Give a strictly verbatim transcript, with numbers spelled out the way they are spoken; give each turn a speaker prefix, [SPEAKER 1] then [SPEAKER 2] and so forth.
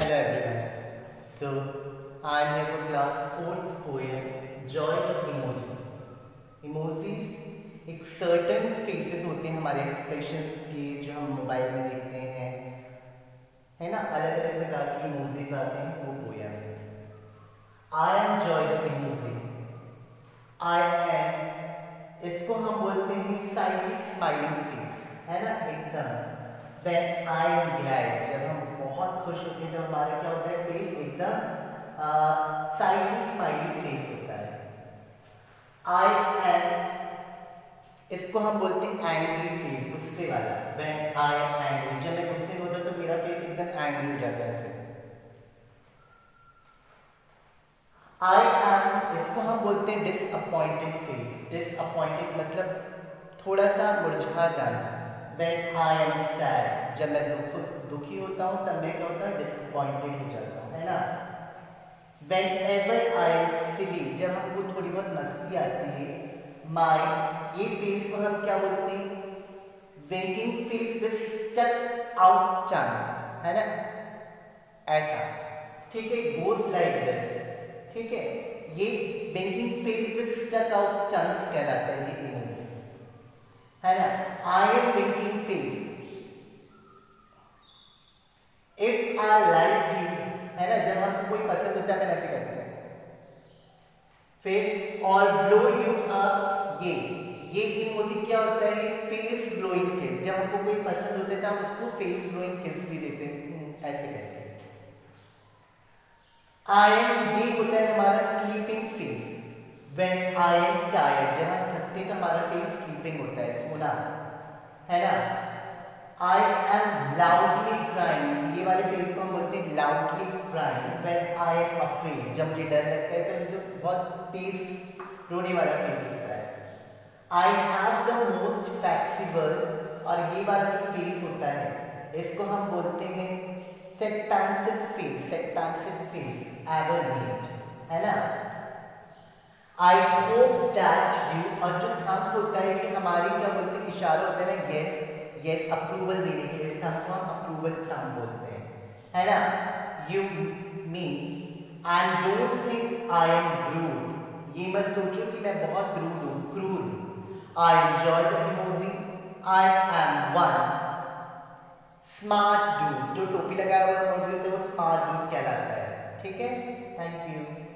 [SPEAKER 1] Hello everyone. So I am here for class fourth poem Joy the Emoji. Emojis एक certain faces होते हैं हमारे expressions के जो हम मोबाइल में देखते हैं, है ना, अलग अलग प्रकार की emojis आते हैं, वो poem है. I am Joy the Emoji. I am इसको हम बोलते हैं slightly smiling face, है ना, एकदम. When I am glad, जब हम बहुत खुश होते हैं तो हमारा क्या होता है, फेस एकदम साइडली स्माइली फेस होता है. I am इसको हम बोलते हैं एंग्री फेस, गुस्से वाला. When I am angry, जब मैं गुस्से में होता हूं तो मेरा फेस एकदम एंग्री हो जाता है ऐसे. I am इसको हम बोलते हैं डिसअपॉइंटेड फेस. डिसअपॉइंटेड मतलब थोड़ा सा मुरझा जाना. When I am sad, जब मैं दुख दुखी होता हूँ तब मैं क्या होता हूँ, डिसअपॉइंटेड हो जाता हूँ, है ना. Whenever I am silly, जब हमको थोड़ी बहुत मस्ती आती है, my ये फेस को हम क्या बोलते हैं, winking face with stuck out tongue, है ना, ऐसा. ठीक है, goes like this. ठीक है, ये winking face with stuck out tongue कहलाता है ये इमोजी, है ना. I am winking face. If I like you, है ना, जब हमको कोई पसंद होता है अपन ऐसे करते हैं. फिर और blow you up, ये ये इमोजी क्या होता है, फेस ग्लोइंग किस. जब हमको कोई पसंद होता है तो हम उसको फेस ग्लोइंग किस भी देते हैं, ऐसे करके. I am ये होता है हमारा sleeping face. When I am tired, जब हम थकते हैं तो हमारा फेस स्लीपिंग होता है, सोना, है ना. I am loudly crying, ये वाले फेस को हम बोलते हैं loudly crying. When I am afraid, जब मुझे डर लगता है तो मुझे बहुत तेज रोने वाला फेस होता है. I have the most flexible, और ये वाला जो फेस होता है इसको हम बोलते हैं expansive face. expansive face ever made, है ना. I hope that you, और जो थंब होता है कि हमारे क्या बोलते हैं, इशारा होता है ना, yes yes अप्रूवल देने के लिए, इस थंब को हम अप्रूवल थंब बोलते हैं, है ना. You me and don't think I am rude, ये मत सोचो कि मैं बहुत रूड हूँ, क्रूर. I enjoy the emoji. I am one smart dude. जो टोपी लगाया हुआ इमोजी होता है वो स्मार्ट डूड कहलाता है. ठीक है, थैंक यू.